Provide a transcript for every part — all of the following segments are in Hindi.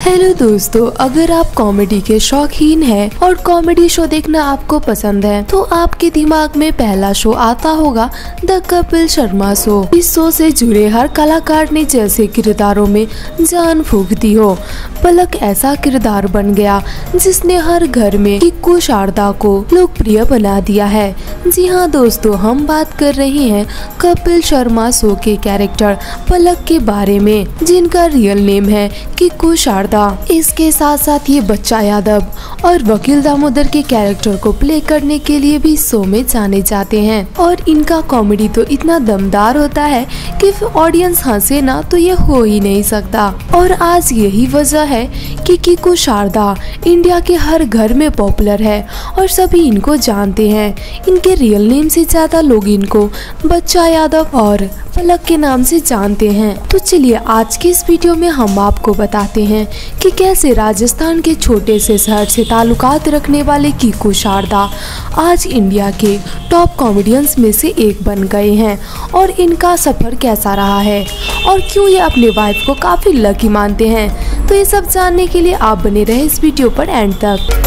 हेलो दोस्तों, अगर आप कॉमेडी के शौकीन हैं और कॉमेडी शो देखना आपको पसंद है तो आपके दिमाग में पहला शो आता होगा द कपिल शर्मा शो। इस शो से जुड़े हर कलाकार ने जैसे किरदारों में जान फूंक दी हो। पलक ऐसा किरदार बन गया जिसने हर घर में किक्कू शारदा को लोकप्रिय बना दिया है। जी हाँ दोस्तों, हम बात कर रहे हैं कपिल शर्मा शो के कैरेक्टर पलक के बारे में, जिनका रियल नेम है किक्कू शारदा। इसके साथ साथ ये बच्चा यादव और वकील दामोदर के कैरेक्टर को प्ले करने के लिए भी शो में जाने जाते हैं। और इनका कॉमेडी तो इतना दमदार होता है कि ऑडियंस हंसे ना तो ये हो ही नहीं सकता। और आज यही वजह है कि किक्कू शारदा इंडिया के हर घर में पॉपुलर है और सभी इनको जानते हैं। इनके रियल नेम से ज्यादा लोग इनको बच्चा यादव और पलक के नाम से जानते हैं। तो चलिए आज की इस वीडियो में हम आपको बताते हैं कि कैसे राजस्थान के छोटे से शहर से ताल्लुकात रखने वाले किक्कू शारदा आज इंडिया के टॉप कॉमेडियंस में से एक बन गए हैं और इनका सफर कैसा रहा है और क्यों ये अपने वाइफ को काफी लकी मानते हैं। तो ये सब जानने के लिए आप बने रहे इस वीडियो पर एंड तक।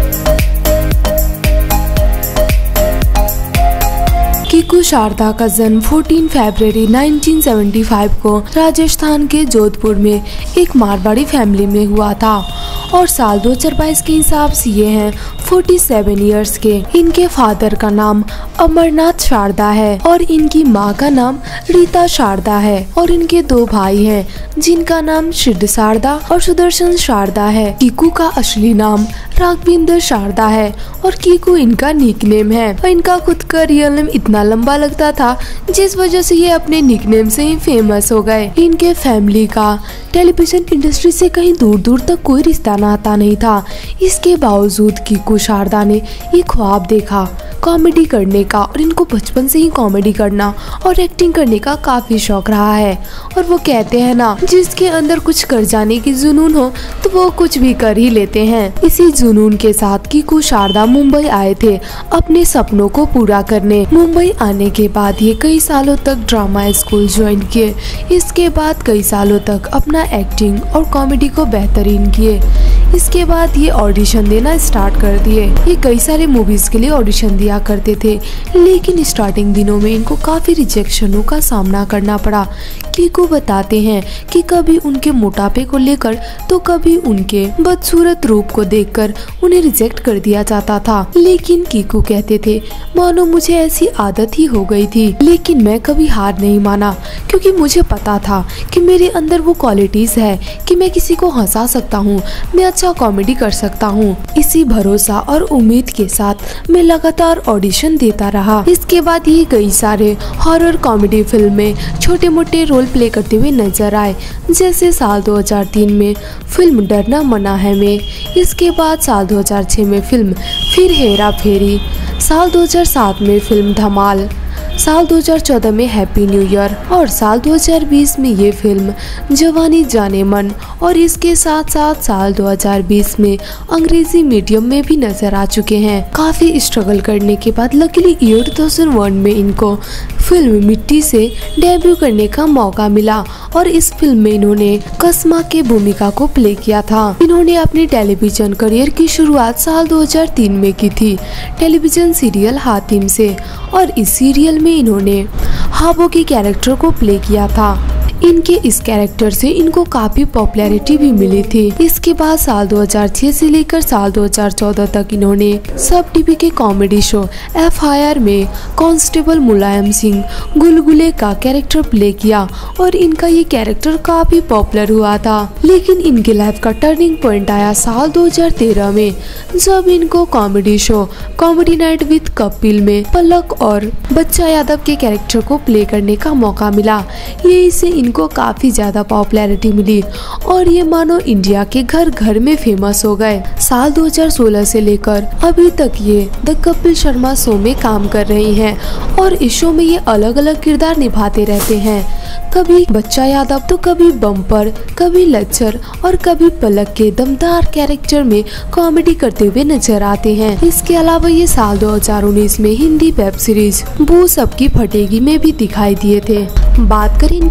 किक्कू शारदा का जन्म 14 फरवरी 1975 को राजस्थान के जोधपुर में एक मारवाड़ी फैमिली में हुआ था और साल 2022 के हिसाब से ये हैं 47 इयर्स के। इनके फादर का नाम अमरनाथ शारदा है और इनकी माँ का नाम रीता शारदा है और इनके दो भाई हैं जिनका नाम सिद्ध शारदा और सुदर्शन शारदा है। किक्कू का असली नाम राघविंदर शारदा है और किक्कू इनका निकनेम है। और इनका खुद का रियल नेम इतना लंबा लगता था जिस वजह से ये अपने निकनेम से ही फेमस हो गए। इनके फैमिली का टेलीविजन इंडस्ट्री से कहीं दूर दूर तक कोई रिश्ता नाता नहीं था। इसके बावजूद किक्कू शारदा ने ये ख्वाब देखा कॉमेडी करने का और इनको बचपन से ही कॉमेडी करना और एक्टिंग करने का काफी शौक रहा है। और वो कहते हैं ना, जिसके अंदर कुछ कर जाने की जुनून हो तो वो कुछ भी कर ही लेते हैं। इसी जुनून के साथ किक्कू शारदा मुंबई आए थे अपने सपनों को पूरा करने। मुंबई आने के बाद ये कई सालों तक ड्रामा स्कूल ज्वाइन किए। इसके बाद कई सालों तक अपना एक्टिंग और कॉमेडी को बेहतरीन किए। इसके बाद ये ऑडिशन देना स्टार्ट कर दिए। ये कई सारे मूवीज के लिए ऑडिशन दिया करते थे, लेकिन स्टार्टिंग दिनों में इनको काफी रिजेक्शनों का सामना करना पड़ा। किक्कू बताते हैं कि कभी उनके मोटापे को लेकर तो कभी उनके बदसूरत रूप को देखकर उन्हें रिजेक्ट कर दिया जाता था। लेकिन किक्कू कहते थे मानो मुझे ऐसी आदत ही हो गई थी, लेकिन मैं कभी हार नहीं माना क्योंकि मुझे पता था कि मेरे अंदर वो क्वालिटीज है कि मैं किसी को हंसा सकता हूँ, मैं अच्छा कॉमेडी कर सकता हूँ। इसी भरोसा और उम्मीद के साथ मैं लगातार ऑडिशन देता रहा। इसके बाद ये कई सारे हॉरर कॉमेडी फिल्म में छोटे मोटे रोल प्ले करते हुए नजर आए, जैसे साल 2003 में फिल्म डरना मना है में। इसके बाद साल 2006 में फिल्म फिर हेरा फेरी, साल 2007 में फिल्म धमाल, साल 2014 में हैप्पी न्यू ईयर और साल 2020 में ये फिल्म जवानी जाने मन। और इसके साथ साथ साल 2020 में अंग्रेजी मीडियम में भी नजर आ चुके हैं। काफी स्ट्रगल करने के बाद लकीली ईयर 2001 में इनको फिल्म मिट्टी से डेब्यू करने का मौका मिला और इस फिल्म में इन्होंने कस्मा के भूमिका को प्ले किया था। इन्होंने अपनी टेलीविजन करियर की शुरुआत साल 2003 में की थी टेलीविजन सीरियल हातिम से और इस सीरियल में इन्होंने हाबो के कैरेक्टर को प्ले किया था। इनके इस कैरेक्टर से इनको काफी पॉपुलैरिटी भी मिली थी। इसके बाद साल 2006 से लेकर साल 2014 तक इन्होंने सब टीवी के कॉमेडी शो FIR में कांस्टेबल मुलायम सिंह गुलगुले का कैरेक्टर प्ले किया और इनका ये कैरेक्टर काफी पॉपुलर हुआ था। लेकिन इनके लाइफ का टर्निंग पॉइंट आया साल 2013 में, जब इनको comedy show comedy night with Kapil में पलक और बच्चा यादव के कैरेक्टर को प्ले करने का मौका मिला। ये इसे इनको काफी ज्यादा पॉपुलैरिटी मिली और ये मानो इंडिया के घर घर में फेमस हो गए। साल 2016 से लेकर अभी तक ये द कपिल शर्मा शो में काम कर रही हैं और इस शो में ये अलग अलग किरदार निभाते रहते हैं। कभी बच्चा यादव तो कभी बम्पर, कभी लच्चर और कभी पलक के दमदार कैरेक्टर में कॉमेडी करते हुए नजर आते हैं। इसके अलावा ये साल 2019 में हिंदी वेब सीरीज बू सबकी फटेगी में भी दिखाई दिए थे। बात करें इनके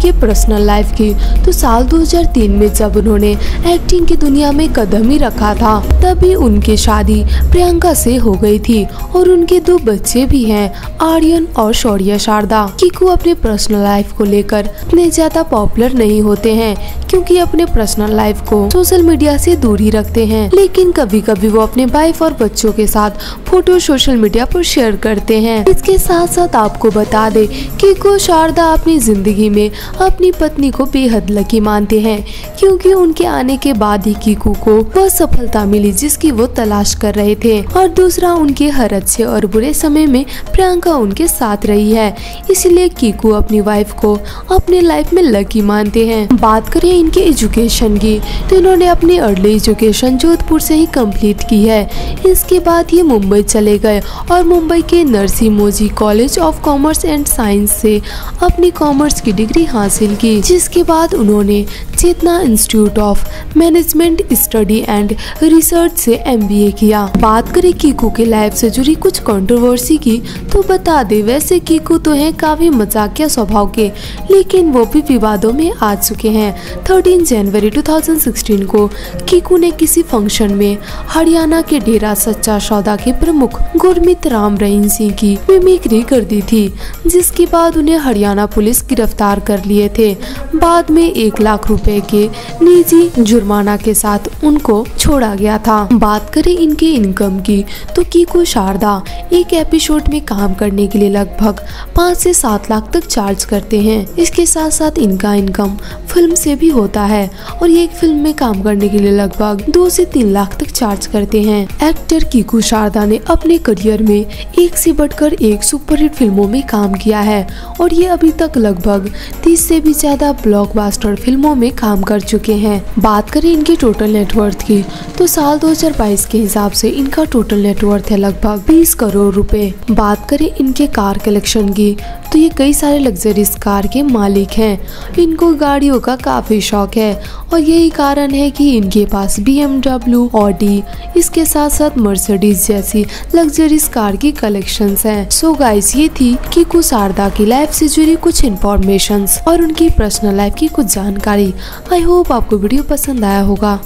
पर्सनल लाइफ की, तो साल 2003 में जब उन्होंने एक्टिंग की दुनिया में कदम ही रखा था तभी उनकी शादी प्रियंका से हो गई थी और उनके 2 बच्चे भी हैं, आर्यन और शौर्य शारदा। कीकू अपने पर्सनल लाइफ को लेकर इतने ज्यादा पॉपुलर नहीं होते हैं क्योंकि अपने पर्सनल लाइफ को सोशल मीडिया से दूर ही रखते हैं, लेकिन कभी कभी वो अपने वाइफ और बच्चों के साथ फोटो सोशल मीडिया पर शेयर करते हैं। इसके साथ साथ आपको बता दे कीकू शारदा अपनी जिंदगी में अपनी पत्नी को बेहद लकी मानते हैं क्योंकि उनके आने के बाद ही कीकू को वह सफलता मिली जिसकी वो तलाश कर रहे थे, और दूसरा उनके हर अच्छे और बुरे समय में प्रियंका उनके साथ रही है, इसलिए कीकू अपनी वाइफ को अपने लाइफ में लकी मानते हैं। बात करें इनके एजुकेशन की, तो इन्होंने अपनी अर्ली एजुकेशन जोधपुर से ही कंप्लीट की है। इसके बाद ये मुंबई चले गए और मुंबई के Narsee Monjee college of commerce and science से अपनी कॉमर्स की डिग्री हासिल की, जिसके बाद उन्होंने Chetana institute of management study and research से MBA किया। बात करें कीकू के लाइफ से जुड़ी कुछ कंट्रोवर्सी की, तो बता दे वैसे कीकू तो है काफी मजाकिया स्वभाव के, लेकिन वो भी विवादों में आ चुके हैं। 13 जनवरी 2016 को कीकू ने किसी फंक्शन में हरियाणा के डेरा सच्चा सौदा के प्रमुख गुरमीत राम रहीम सिंह की मिमिक्री कर दी थी, जिसके बाद उन्हें हरियाणा पुलिस गिरफ्तार कर लिए थे। बाद में 1 लाख रुपए के निजी जुर्माना के साथ उनको छोड़ा गया था। बात करें इनके इनकम की, तो कीकू शारदा एक एपिसोड में काम करने के लिए लगभग 5 से 7 लाख तक चार्ज करते हैं। इसके साथ साथ इनका इनकम फिल्म से भी होता है और ये एक फिल्म में काम करने के लिए लगभग 2 से 3 लाख तक चार्ज करते हैं। एक्टर कीकू शारदा ने अपने करियर में एक से बढ़कर एक सुपरहिट फिल्मों में काम किया है और ये अभी तक लगभग 30 से भी ज्यादा ब्लॉकबस्टर फिल्मों में काम कर चुके हैं। बात करें इनकी टोटल नेटवर्थ की, तो साल 2022 के हिसाब से इनका टोटल नेटवर्थ है लगभग 20 करोड़ रुपए। बात करें इनके कार कलेक्शन की, तो ये कई सारे लग्जरीज कार के मालिक हैं। इनको गाड़ियों का काफी शौक है और यही कारण है कि इनके पास BMW, ऑडी, इसके साथ साथ मर्सिडीज जैसी लग्जरीज कार की कलेक्शंस हैं। सो गाइस, ये थी कीकू शारदा की लाइफ से जुड़ी कुछ इन्फॉर्मेशंस और उनकी पर्सनल लाइफ की कुछ जानकारी। आई होप आपको वीडियो पसंद आया होगा।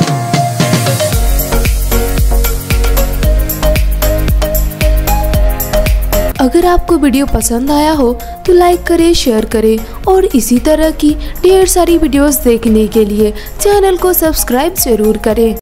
अगर आपको वीडियो पसंद आया हो तो लाइक करें, शेयर करें और इसी तरह की ढेर सारी वीडियोस देखने के लिए चैनल को सब्सक्राइब जरूर करें।